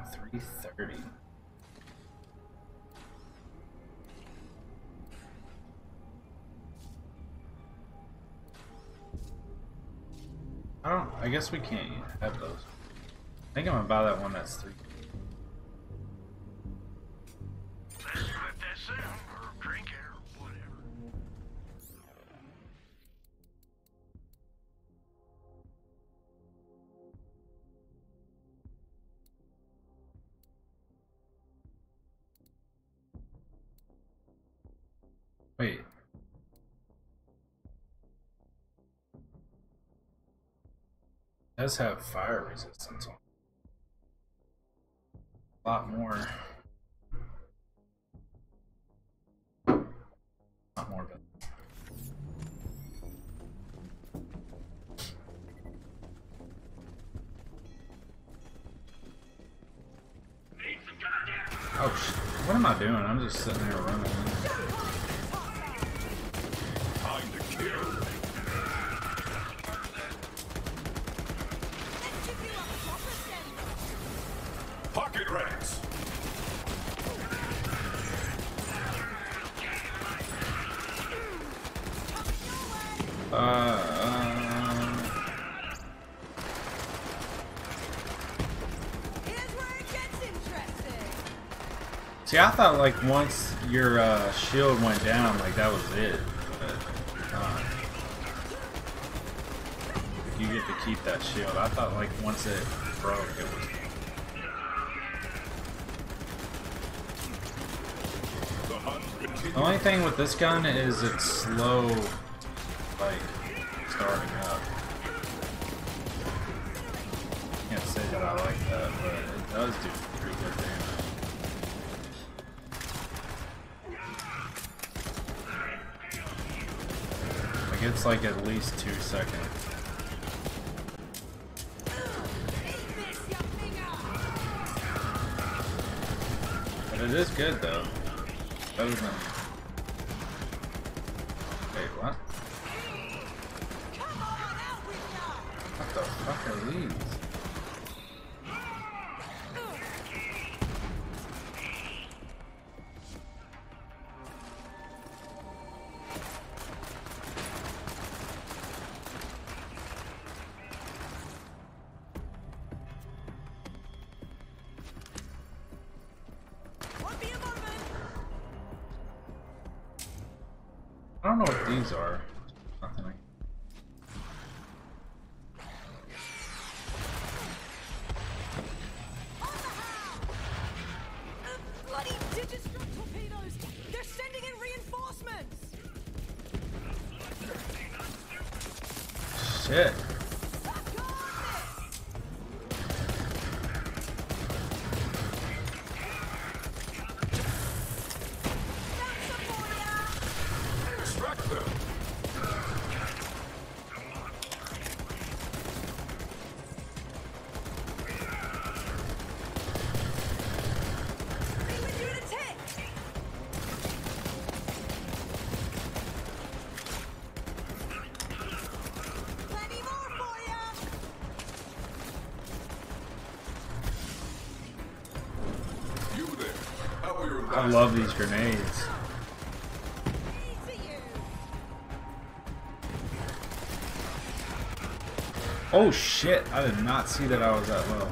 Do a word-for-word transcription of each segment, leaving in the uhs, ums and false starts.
three thirty. I don't. I guess we can't have those. I think I'm gonna buy that one that's three. Let that sound or drink it or whatever. Wait. It does have fire resistance on it. A lot more. A lot more of it. Oh shit. What am I doing? I'm just sitting there running. Time to kill. Pocket rats. Uh, um, Here's where it gets interesting. see, I thought like once your uh, shield went down, like that was it. But, uh, you get to keep that shield. I thought like once it broke, it was. The only thing with this gun is it's slow, like, starting up. Can't say that I like that, but it does do pretty good damage. Like, it's like at least two seconds. But it is good, though. Better than... Wait, what? What the fuck are these? I don't know what these are. Nothing like... Bloody Digistruct torpedoes! They're sending in reinforcements! Shit. I love these grenades. Oh shit, I did not see that I was that low.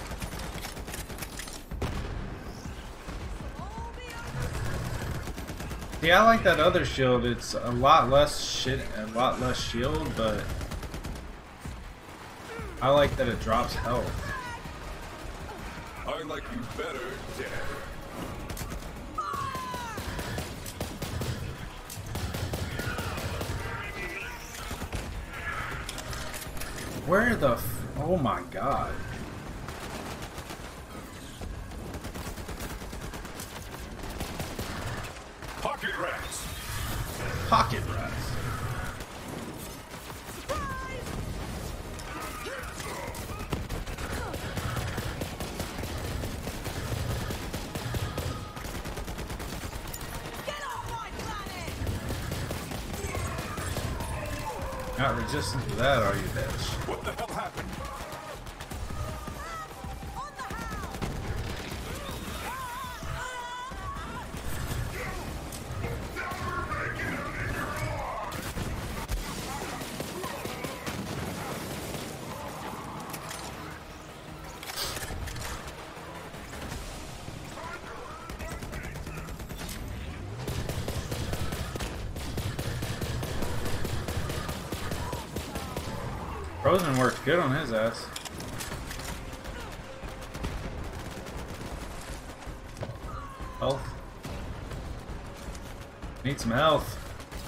Yeah, I like that other shield. It's a lot less shit, a lot less shield, but I like that it drops health. I like you better, Dad. Where the f- oh my god. Pocket rats. Pocket rats. Not resistant to that, are you, bitch? What the hell happened? Frozen worked good on his ass. Health. Need some health.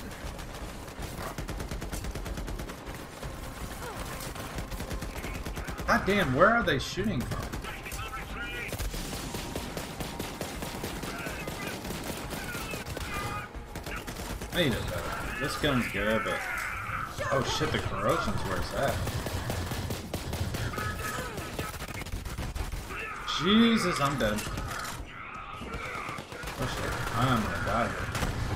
God damn, where are they shooting from? I need it better. This gun's good, but oh shit, the corrosion's where's that? Jesus, I'm dead. Oh shit, I'm gonna die here.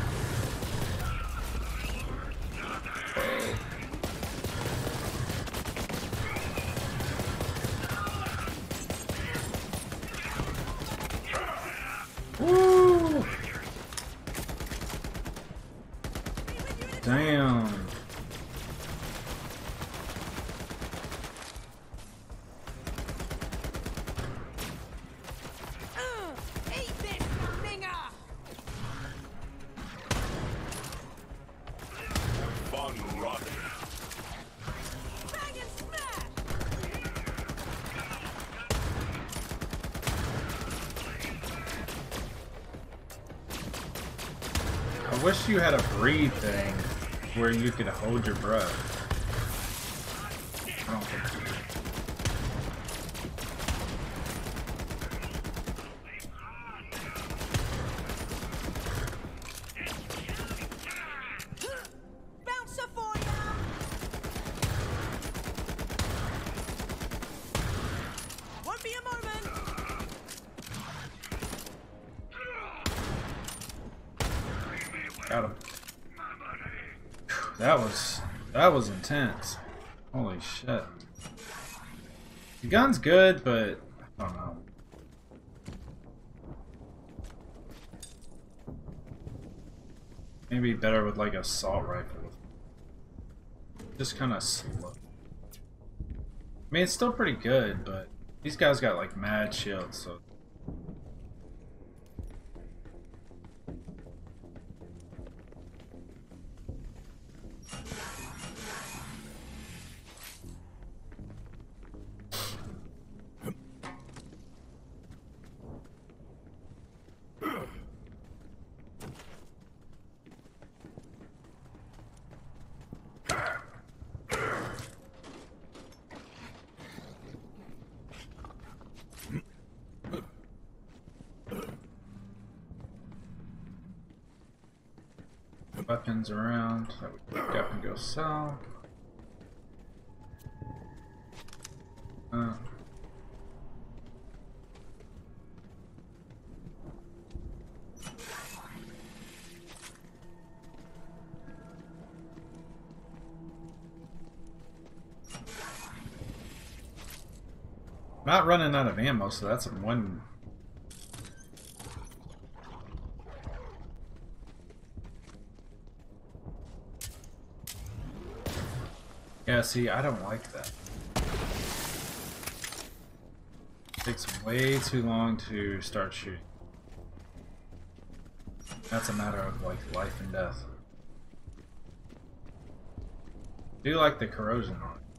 Woo! Damn. Uh, eat this, minger! Fun run. Bang and smash! I wish you had a breathe thing where you could hold your breath. I don't think you do. Bouncer for ya! Won't be a moment! Got him. That was that was intense. Holy shit. The gun's good, but I don't know. Maybe better with like a assault rifle. Just kind of slow. I mean, it's still pretty good, but these guys got like mad shields, so. Weapons around that we pick up and go sell. Uh. Not running out of ammo, so that's one. Yeah, see, I don't like that. It takes way too long to start shooting. That's a matter of like life and death. I do like the corrosion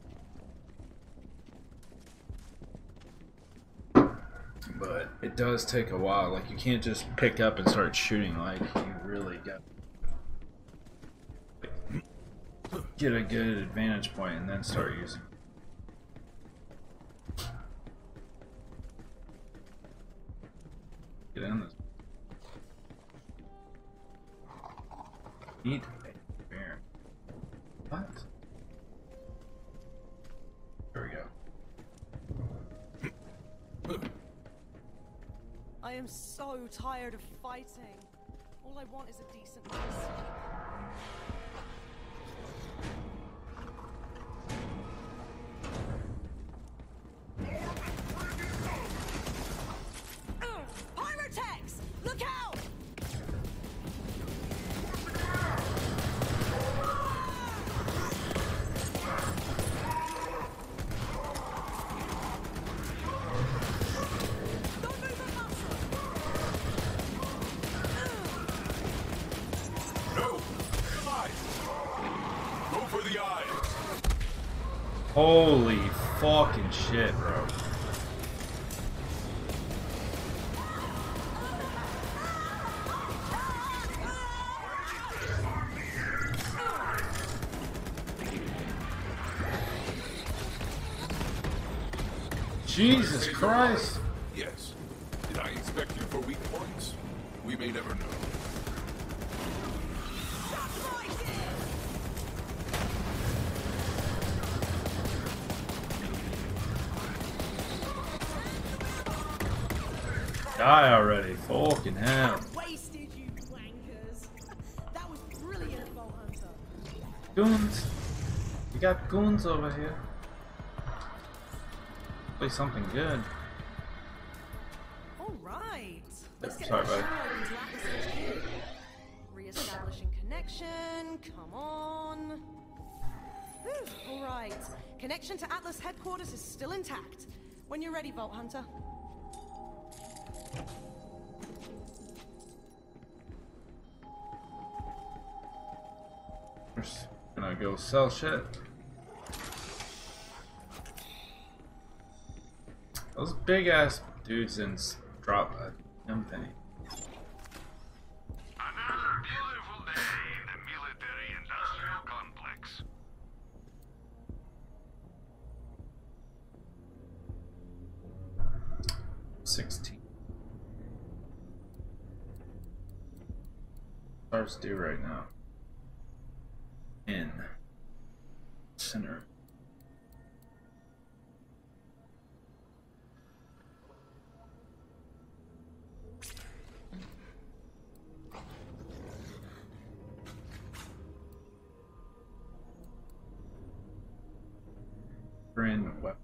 on it. But it does take a while. Like, you can't just pick up and start shooting. Like, you really got get a good advantage point and then start using it. Get in this. Eat a bear. What? There we go. I am so tired of fighting. All I want is a decent night's sleep. Pyrotechs! Look out! Don't move a muscle! Holy fucking shit, bro. Jesus Christ! Yes. Did I expect you for weak points? We may never know. Die already, fucking hell. Wasted, you wankers. That was brilliant, Vault Hunter. Goons! You got goons over here. Play something good. All right. Let's get Sorry, that buddy. shower into Atlas H Q. Re-establishing connection. Come on. Whew, all right. Connection to Atlas headquarters is still intact. When you're ready, Vault Hunter. Just gonna go sell shit. Those big ass dudes didn't s- drop a damn thing. Another beautiful day in the military-industrial complex. Sixteen. Stars due right now. In center. Brand weapon.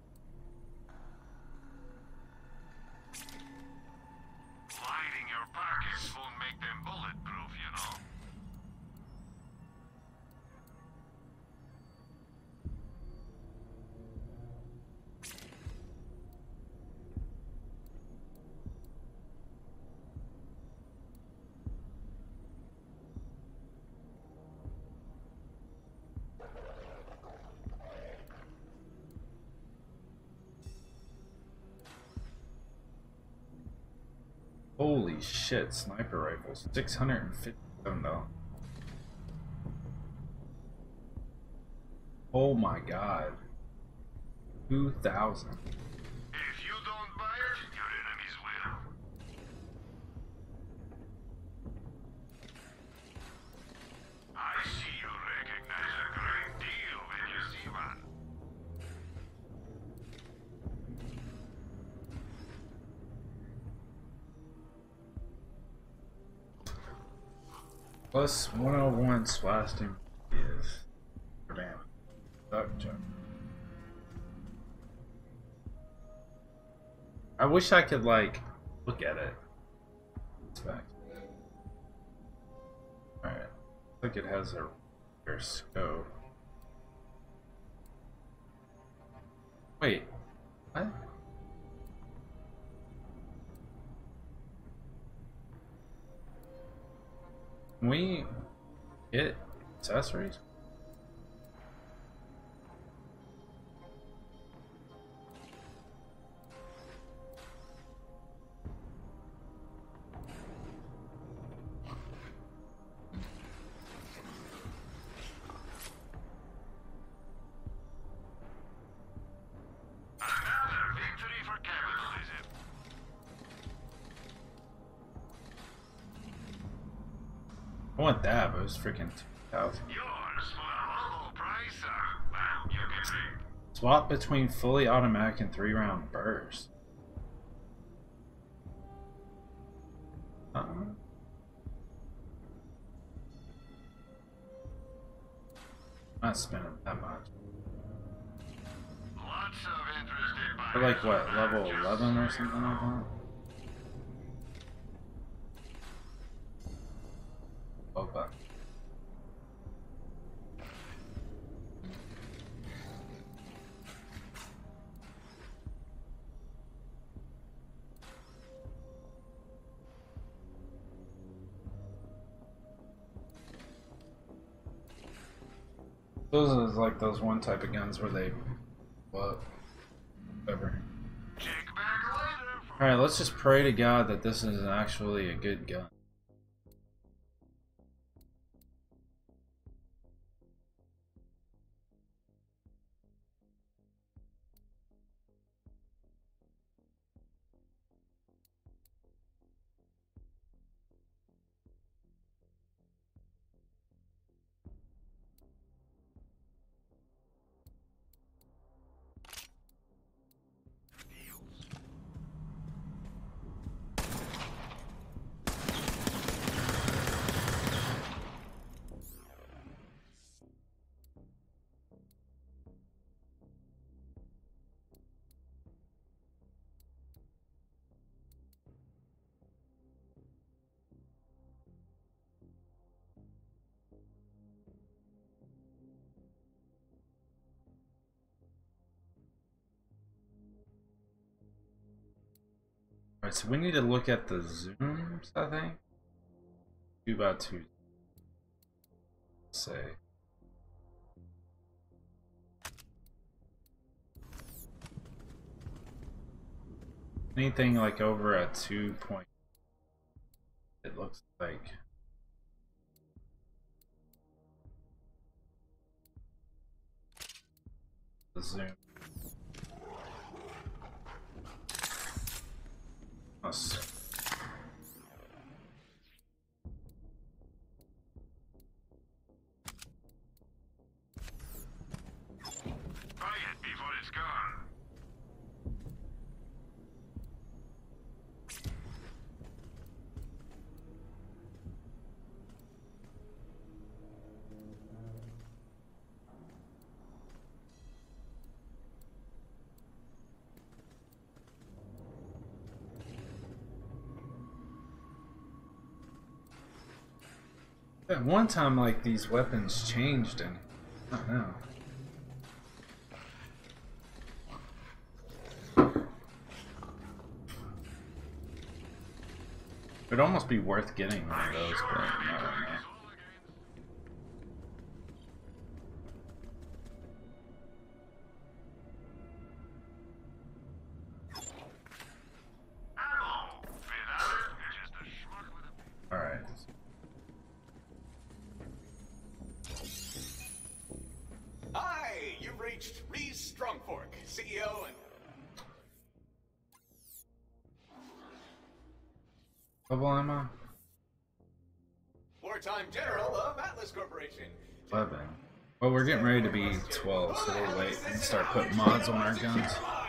Lighting your pockets won't make them bulletproof, you know. Holy shit, sniper rifles. six hundred fifty-seven dollars. Oh my god. two thousand. If you don't buy it, your enemies will. I see you recognize a great deal when you see one. Plus one oh one blasting is for damage. Duck jump. I wish I could like look at it. It's back. Alright. I think it has a rear scope. Wait. What? Can we get accessories? Another victory for capitalism. I want that, but it was freaking two thousand. Yours for a low price, uh, well, you can see. Swap between fully automatic and three round burst. Uh-uh. Not spending that much. Lots of interested buyers. We're like what, level eleven or something like that? Oh, but. Those are like those one type of guns where they, what, whatever. Check back later. All right, let's just pray to God that this is actually a good gun. Alright, so we need to look at the zooms, I think. Two by two. Say. Anything like over at two point, it looks like. The zoom. Us. Buy it before it's gone. At one time, like, these weapons changed, and I don't know. It'd almost be worth getting one of those, but I don't know. Alright. Hi, you've reached Reese Strongfork, C E O and... Level ammo? Wartime General of Atlas Corporation. eleven. Well, we're getting ready to be twelve, so we'll wait and start putting mods on our guns.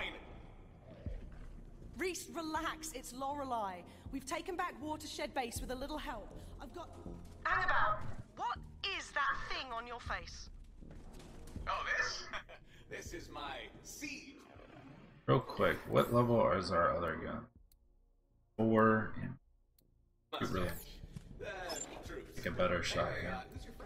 Reese, relax. It's Lorelei. We've taken back Watershed Base with a little help. I've got... Annabelle, what is that thing on your face? Oh, this? This is my seed. Real quick, what level is our other gun? Four. Yeah. Really take a better shot here.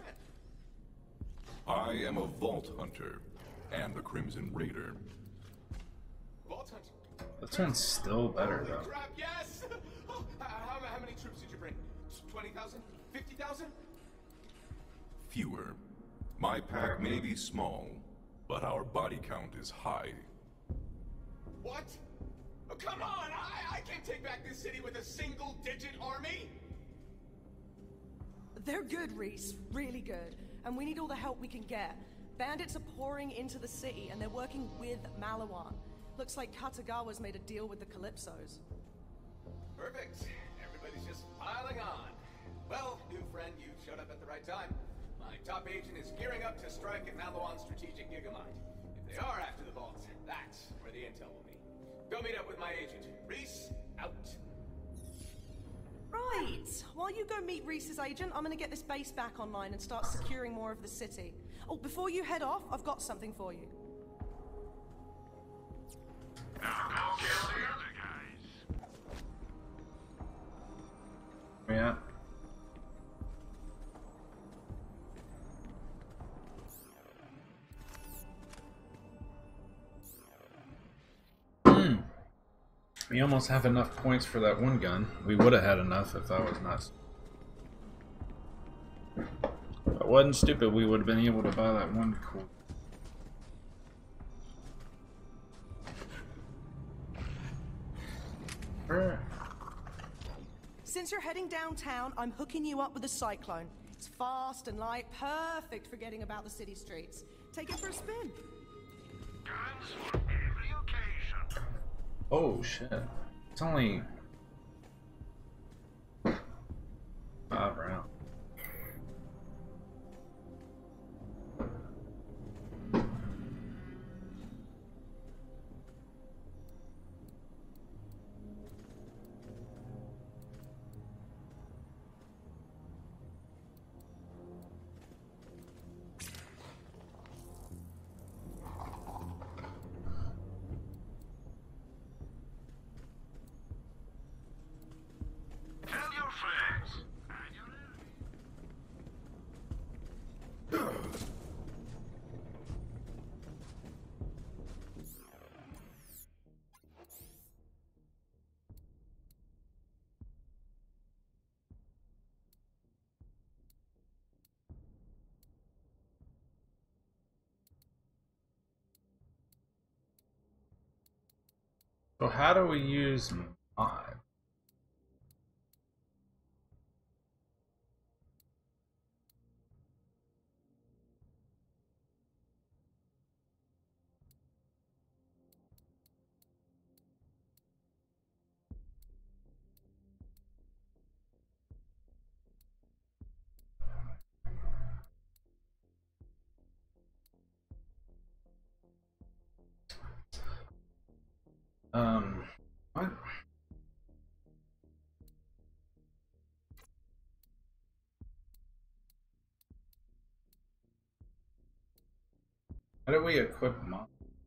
I am a Vault Hunter and the Crimson Raider. Vault Hunter. This one's still better Holy though. crap, yes! Oh, how, how many troops did you bring? twenty thousand? fifty thousand? Fewer. My pack may be small, but our body count is high. What? Oh, come on! I, I can't take back this city with a single-digit army! They're good, Reese. Really good. And we need all the help we can get. Bandits are pouring into the city, and they're working with Malawan. Looks like Katagawa's made a deal with the Calypsos. Perfect. Everybody's just piling on. Well, new friend, you showed up at the right time. My top agent is gearing up to strike at Malawan's strategic gigamine. If they are after the vault, that's where the intel will be. Go meet up with my agent. Reese, out. Right. While you go meet Reese's agent, I'm gonna get this base back online and start securing more of the city. Oh, before you head off, I've got something for you. Now go kill the other guys. Yeah. Hmm. We almost have enough points for that one gun. We would have had enough if that was not. Oh it wasn't stupid, we would have been able to buy that one cool. Since you're heading downtown, I'm hooking you up with a cyclone. It's fast and light, perfect for getting about the city streets. Take it for a spin. Guns for every occasion. Oh shit. It's only five rounds. Tell your friends. And you're So how do we use mod? Um, what? How do we equip mod?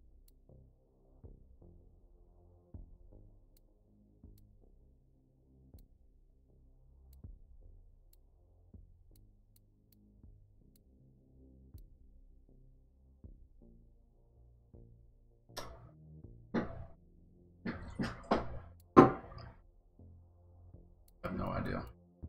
I have no idea.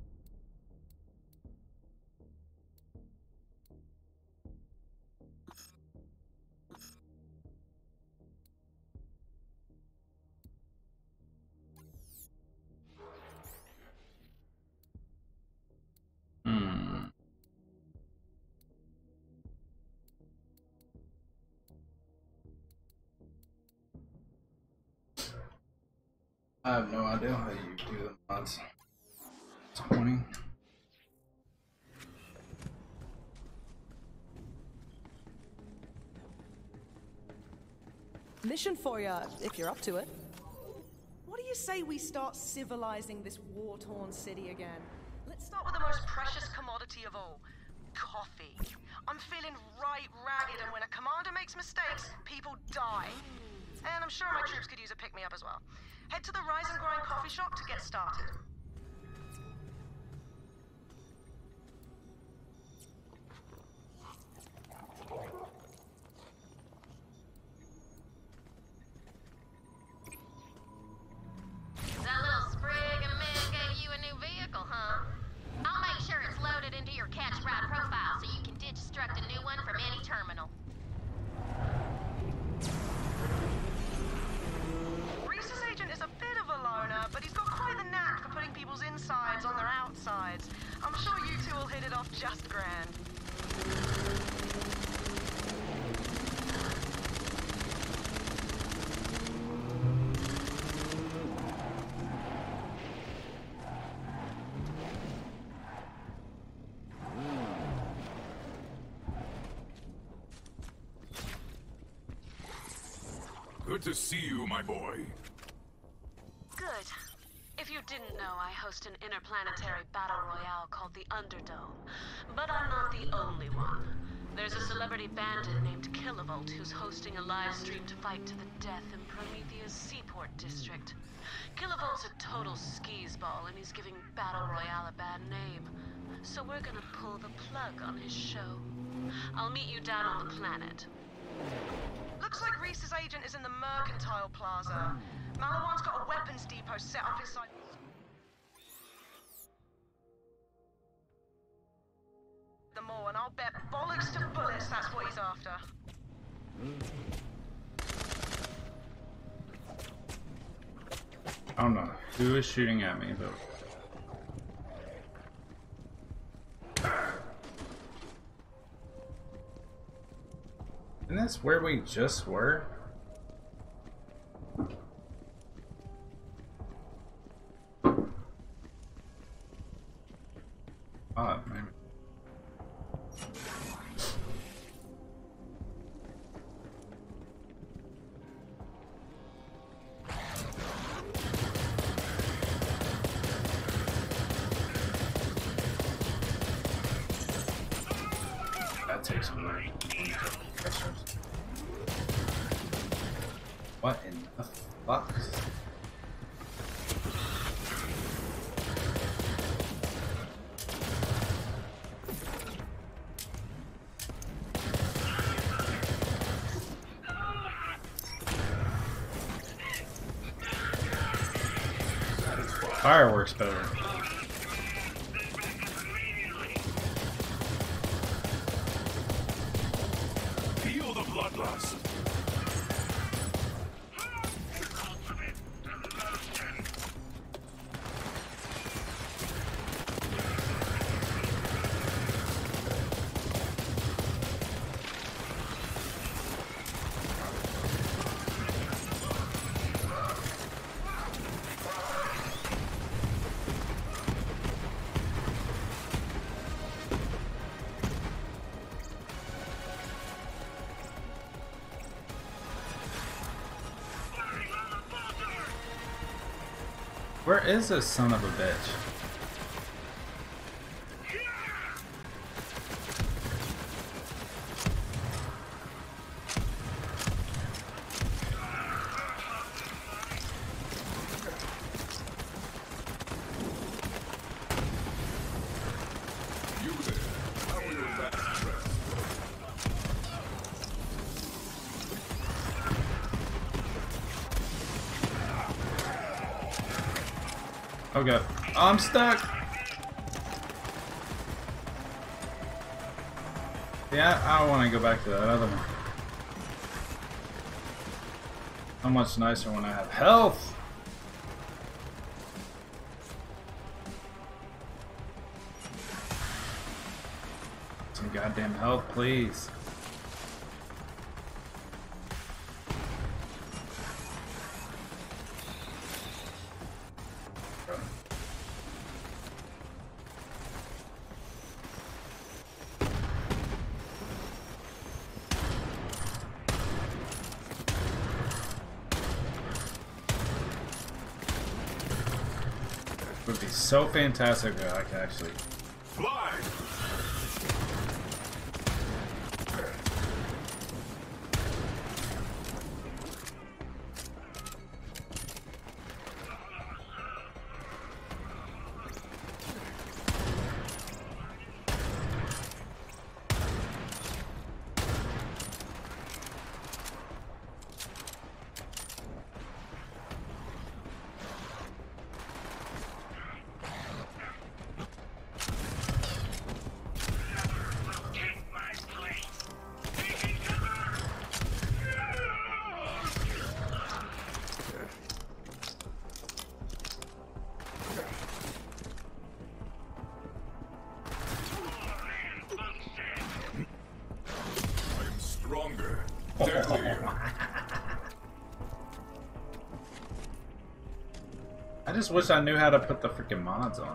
Hmm. I have no idea how you do the mods. twenty. Mission for you, if you're up to it. What do you say we start civilizing this war-torn city again? Let's start with the most precious commodity of all, coffee. I'm feeling right ragged, and when a commander makes mistakes, people die. And I'm sure my troops could use a pick-me-up as well. Head to the Rise and Grind coffee shop to get started. That little sprig and man gave you a new vehicle, huh? I'll make sure it's loaded into your catch ride profile so you can destruct a new one from any terminal. Reese's agent is a bit of a loner, but he's got quite the knack for putting people's insides on their outsides. I'm sure you two will hit it off just grand. Good to see you, my boy. Good. If you didn't know, I host an interplanetary battle royale called the Underdome. But I'm not the only one. There's a celebrity bandit named Kilovolt who's hosting a live stream to fight to the death in Promethea's Seaport District. Kilovolt's a total skis-ball, and he's giving Battle Royale a bad name. So we're gonna pull the plug on his show. I'll meet you down on the planet. Looks like Reese's agent is in the Mercantile Plaza. Malawan's got a weapons depot set up inside. The more, and I'll bet bollocks to bullets that's what he's after. I don't know who is shooting at me, though. Isn't this where we just were? Oh, maybe. That takes some work. What in the fuck? Fire works better. Feel the bloodlust. Where is this son of a bitch? You there. How are your last breath? Okay. Oh, I'm stuck. Yeah, I want to go back to that other one. How much nicer when I have health. Some goddamn health, please. Would be so fantastic if I could actually Fly! Stronger. Deadlier. I just wish I knew how to put the freaking mods on.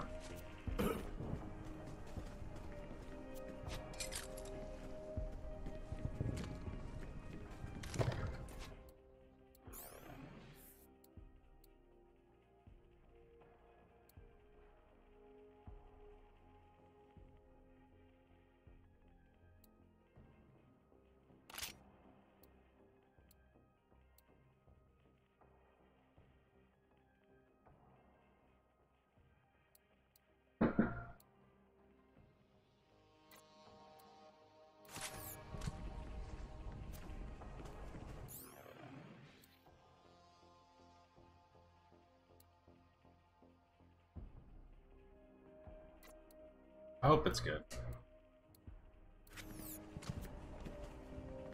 I hope it's good.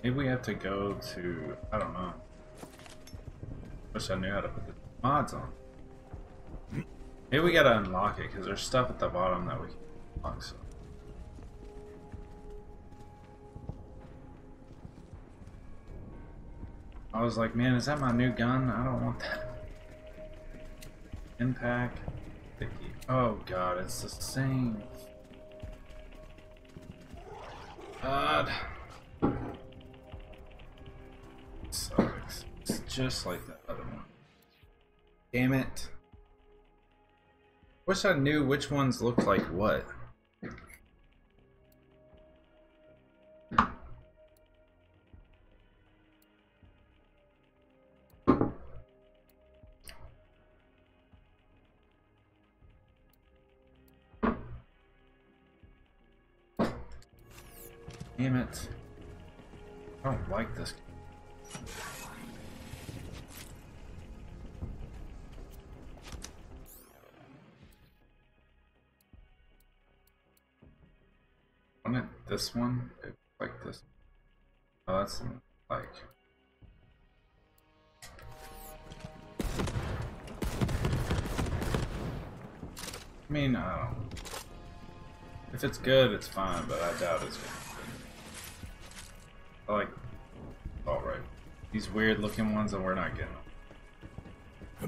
Maybe we have to go to, I don't know. Wish I knew how to put the mods on. Maybe we gotta unlock it because there's stuff at the bottom that we can unlock. So. I was like, man, is that my new gun? I don't want that. Impact. Oh god, it's the same. God. It sucks. It's just like the other one. Damn it. Wish I knew which ones look like what. Damn it. I don't like this. Wasn't it this one? It, like this. Oh, that's like. I mean, I don't know. If it's good, it's fine, but I doubt it's good. I like, alright, these weird looking ones and we're not getting them.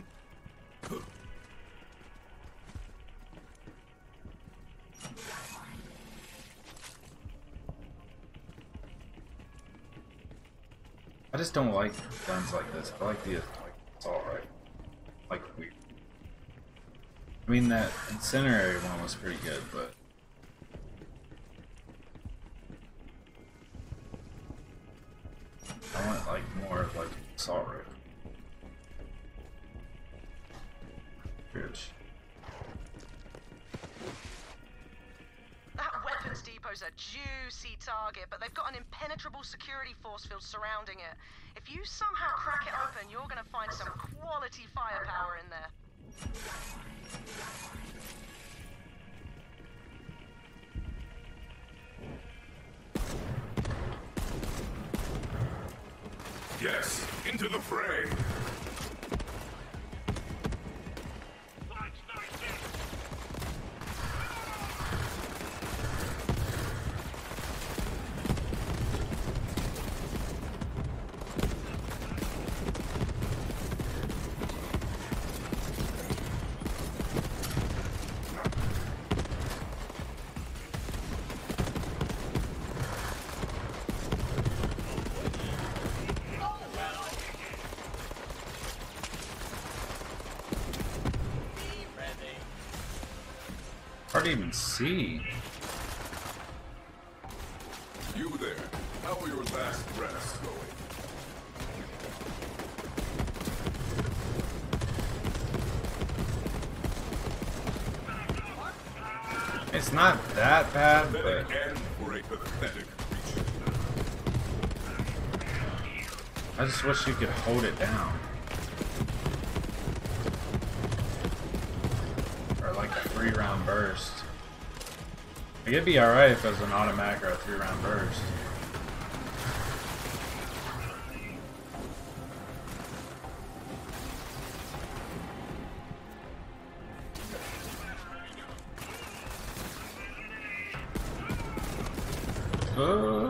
I just don't like guns like this. I like the, like, it's alright. Like weird. I mean, that incendiary one was pretty good, but I want like more of like assault rifle. Bitch. That weapons depot's a juicy target, but they've got an impenetrable security force field surrounding it. If you somehow crack it open, you're gonna find some quality firepower in there. Yes, into the fray. Hard to even see. You there? How are your last breaths going? It's not that bad, but Pathetic end for a pathetic creature. I just wish you could hold it down. Or like a three round burst. Like, it'd be alright if it was an automatic or a three round burst. Uh.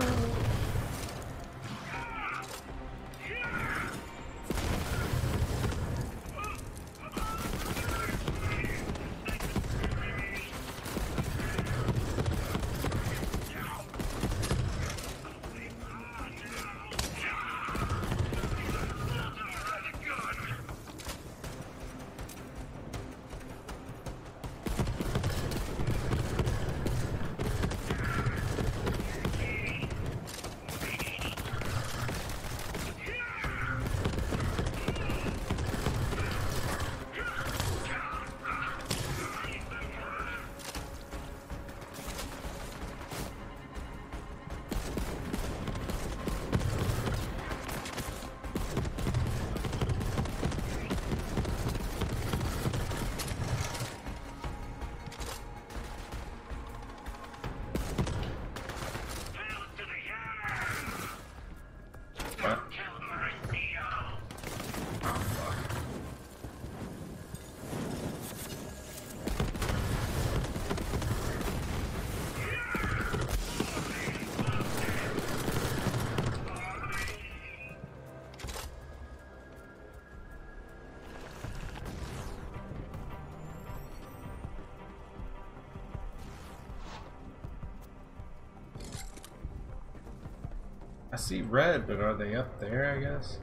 I see red, but are they up there, I guess?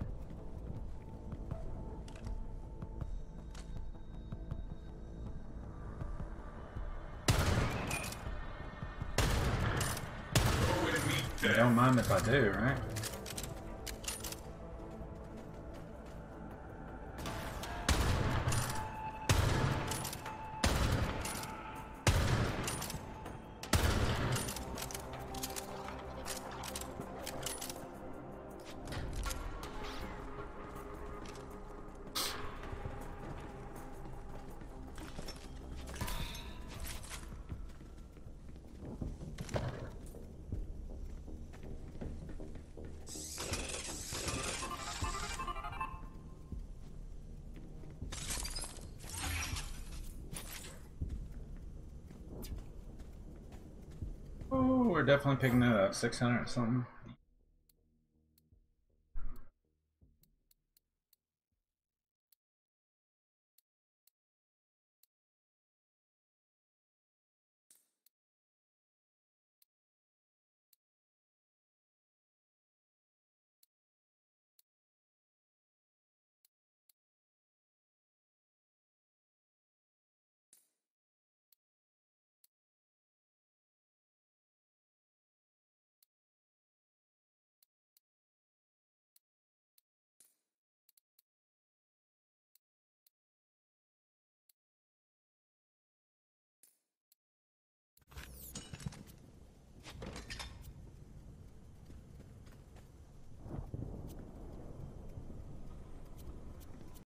You don't mind if I do, right? Oh, we're definitely picking that up. six hundred or something.